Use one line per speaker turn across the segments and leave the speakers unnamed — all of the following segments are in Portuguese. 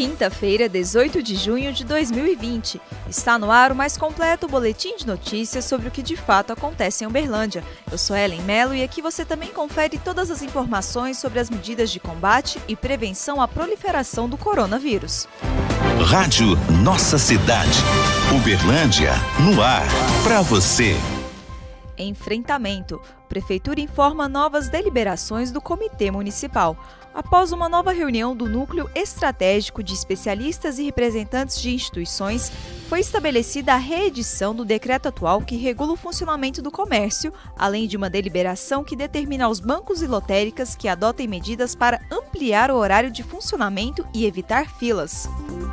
Quinta-feira, 18 de junho de 2020. Está no ar o mais completo boletim de notícias sobre o que de fato acontece em Uberlândia. Eu sou Ellen Mello e aqui você também confere todas as informações sobre as medidas de combate e prevenção à proliferação do coronavírus.
Rádio Nossa Cidade. Uberlândia, no ar, para você.
Enfrentamento. Prefeitura informa novas deliberações do Comitê Municipal. Após uma nova reunião do Núcleo Estratégico de Especialistas e Representantes de Instituições, foi estabelecida a reedição do decreto atual que regula o funcionamento do comércio, além de uma deliberação que determina aos bancos e lotéricas que adotem medidas para ampliar o horário de funcionamento e evitar filas.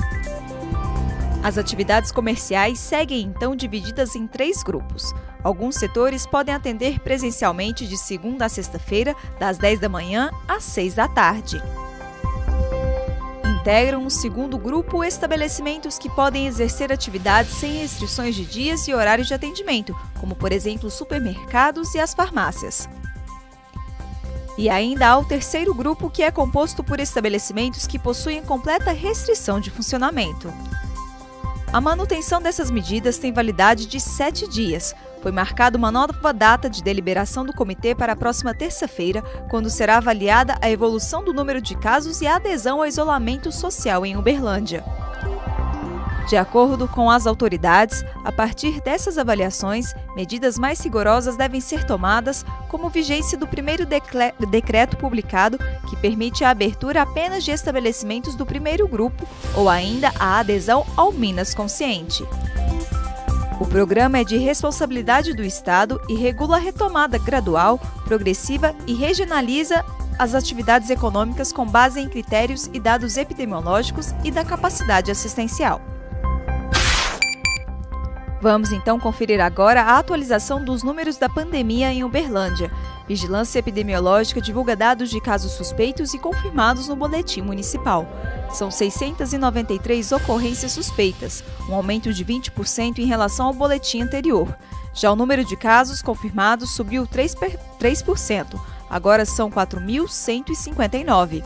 As atividades comerciais seguem então divididas em 3 grupos. Alguns setores podem atender presencialmente de segunda a sexta-feira, das 10 da manhã às 6 da tarde. Integram o segundo grupo estabelecimentos que podem exercer atividades sem restrições de dias e horários de atendimento, como por exemplo os supermercados e as farmácias. E ainda há o terceiro grupo, que é composto por estabelecimentos que possuem completa restrição de funcionamento. A manutenção dessas medidas tem validade de 7 dias. Foi marcada uma nova data de deliberação do comitê para a próxima terça-feira, quando será avaliada a evolução do número de casos e a adesão ao isolamento social em Uberlândia. De acordo com as autoridades, a partir dessas avaliações, medidas mais rigorosas devem ser tomadas, como vigência do primeiro decreto publicado, que permite a abertura apenas de estabelecimentos do primeiro grupo, ou ainda a adesão ao Minas Consciente. O programa é de responsabilidade do Estado e regula a retomada gradual, progressiva e regionaliza as atividades econômicas com base em critérios e dados epidemiológicos e da capacidade assistencial. Vamos então conferir agora a atualização dos números da pandemia em Uberlândia. Vigilância Epidemiológica divulga dados de casos suspeitos e confirmados no boletim municipal. São 693 ocorrências suspeitas, um aumento de 20% em relação ao boletim anterior. Já o número de casos confirmados subiu 3%, agora são 4.159.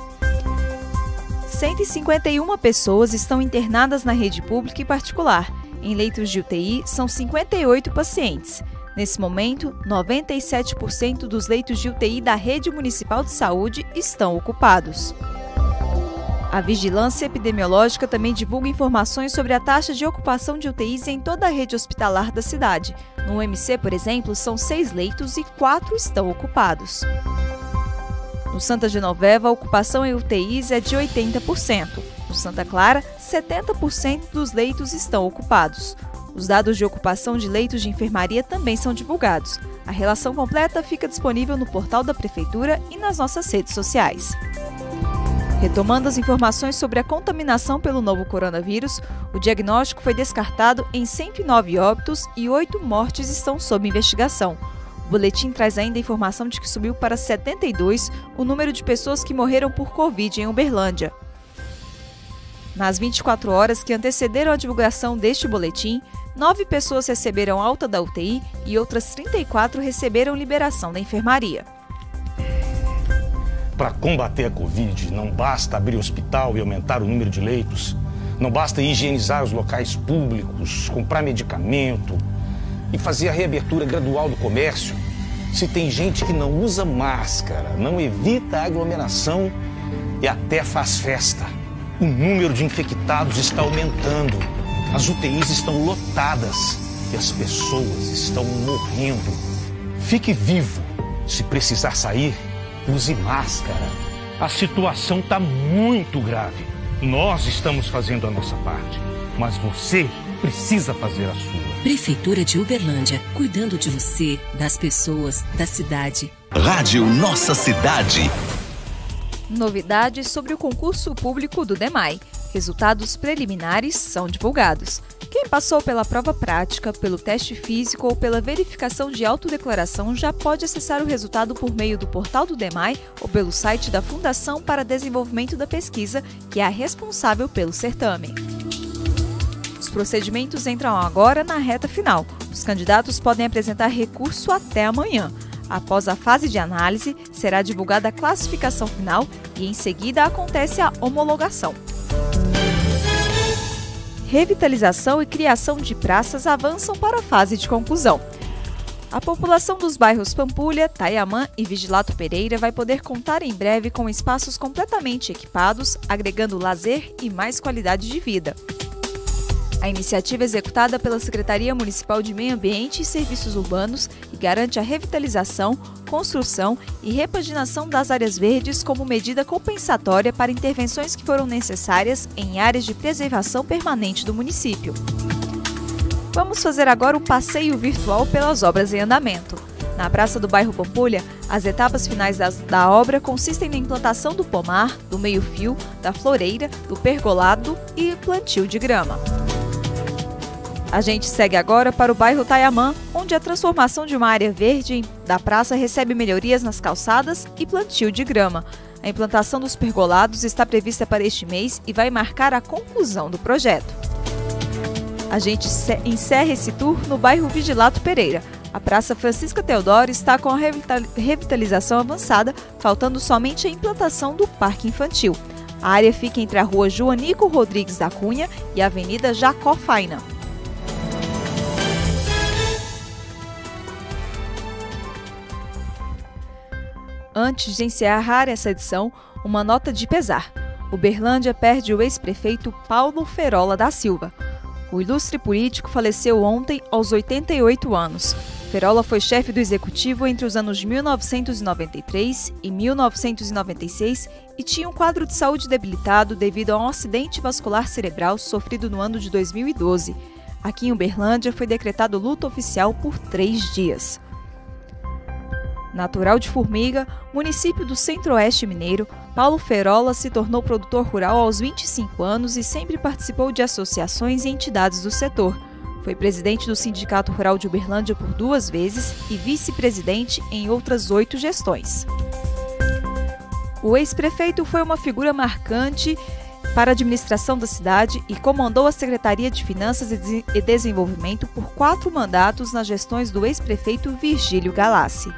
151 pessoas estão internadas na rede pública e particular. Em leitos de UTI, são 58 pacientes. Nesse momento, 97% dos leitos de UTI da Rede Municipal de Saúde estão ocupados. A Vigilância Epidemiológica também divulga informações sobre a taxa de ocupação de UTIs em toda a rede hospitalar da cidade. No UMC, por exemplo, são 6 leitos e 4 estão ocupados. No Santa Genoveva, a ocupação em UTIs é de 80%. No Santa Clara, 70% dos leitos estão ocupados. Os dados de ocupação de leitos de enfermaria também são divulgados. A relação completa fica disponível no portal da Prefeitura e nas nossas redes sociais. Retomando as informações sobre a contaminação pelo novo coronavírus, o diagnóstico foi descartado em 109 óbitos e 8 mortes estão sob investigação. O boletim traz ainda a informação de que subiu para 72 o número de pessoas que morreram por Covid em Uberlândia. Nas 24 horas que antecederam a divulgação deste boletim, 9 pessoas receberam alta da UTI e outras 34 receberam liberação da enfermaria.
Para combater a Covid, não basta abrir hospital e aumentar o número de leitos, não basta higienizar os locais públicos, comprar medicamento e fazer a reabertura gradual do comércio. Se tem gente que não usa máscara, não evita a aglomeração e até faz festa. O número de infectados está aumentando, as UTIs estão lotadas e as pessoas estão morrendo. Fique vivo. Se precisar sair, use máscara. A situação está muito grave. Nós estamos fazendo a nossa parte, mas você precisa fazer a sua.
Prefeitura de Uberlândia, cuidando de você, das pessoas, da cidade.
Rádio Nossa Cidade.
Novidades sobre o concurso público do DEMAI. Resultados preliminares são divulgados. Quem passou pela prova prática, pelo teste físico ou pela verificação de autodeclaração já pode acessar o resultado por meio do portal do DEMAI ou pelo site da Fundação para Desenvolvimento da Pesquisa, que é a responsável pelo certame. Os procedimentos entram agora na reta final. Os candidatos podem apresentar recurso até amanhã. Após a fase de análise, será divulgada a classificação final e, em seguida, acontece a homologação. revitalização e criação de praças avançam para a fase de conclusão. A população dos bairros Pampulha, Tayamã e Vigilato Pereira vai poder contar em breve com espaços completamente equipados, agregando lazer e mais qualidade de vida. A iniciativa é executada pela Secretaria Municipal de Meio Ambiente e Serviços Urbanos e garante a revitalização, construção e repaginação das áreas verdes como medida compensatória para intervenções que foram necessárias em áreas de preservação permanente do município. Vamos fazer agora um passeio virtual pelas obras em andamento. Na praça do bairro Pampulha, as etapas finais da obra consistem na implantação do pomar, do meio-fio, da floreira, do pergolado e plantio de grama. A gente segue agora para o bairro Tayamã, onde a transformação de uma área verde da praça recebe melhorias nas calçadas e plantio de grama. A implantação dos pergolados está prevista para este mês e vai marcar a conclusão do projeto. A gente encerra esse tour no bairro Vigilato Pereira. A Praça Francisca Teodoro está com a revitalização avançada, faltando somente a implantação do parque infantil. A área fica entre a rua Joanico Rodrigues da Cunha e a Avenida Jacó Faina. Antes de encerrar essa edição, uma nota de pesar. Uberlândia perde o ex-prefeito Paulo Ferola da Silva. O ilustre político faleceu ontem aos 88 anos. Ferola foi chefe do executivo entre os anos de 1993 e 1996 e tinha um quadro de saúde debilitado devido a um acidente vascular cerebral sofrido no ano de 2012. Aqui em Uberlândia foi decretado luto oficial por 3 dias. Natural de Formiga, município do Centro-Oeste mineiro, Paulo Ferola se tornou produtor rural aos 25 anos e sempre participou de associações e entidades do setor. Foi presidente do Sindicato Rural de Uberlândia por 2 vezes e vice-presidente em outras 8 gestões. O ex-prefeito foi uma figura marcante para a administração da cidade e comandou a Secretaria de Finanças e Desenvolvimento por 4 mandatos nas gestões do ex-prefeito Virgílio Galassi.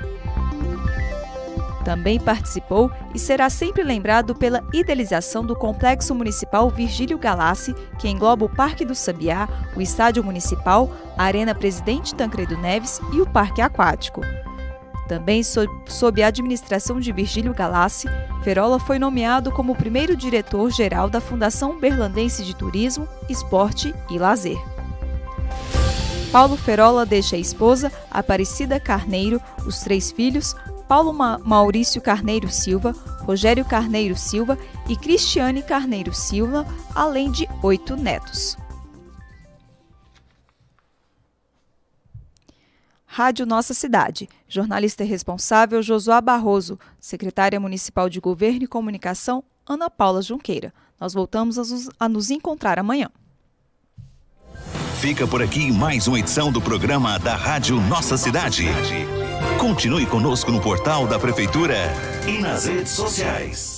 Também participou e será sempre lembrado pela idealização do Complexo Municipal Virgílio Galassi, que engloba o Parque do Sabiá, o Estádio Municipal, a Arena Presidente Tancredo Neves e o Parque Aquático. Também sob a administração de Virgílio Galassi, Ferola foi nomeado como o primeiro diretor-geral da Fundação Uberlandense de Turismo, Esporte e Lazer. Paulo Ferola deixa a esposa, Aparecida Carneiro, os 3 filhos, Paulo Maurício Carneiro Silva, Rogério Carneiro Silva e Cristiane Carneiro Silva, além de 8 netos. Rádio Nossa Cidade. Jornalista responsável Josuá Barroso. Secretária Municipal de Governo e Comunicação Ana Paula Junqueira. Nós voltamos a nos encontrar amanhã.
Fica por aqui mais uma edição do programa da Rádio Nossa Cidade. Continue conosco no portal da Prefeitura e nas redes sociais.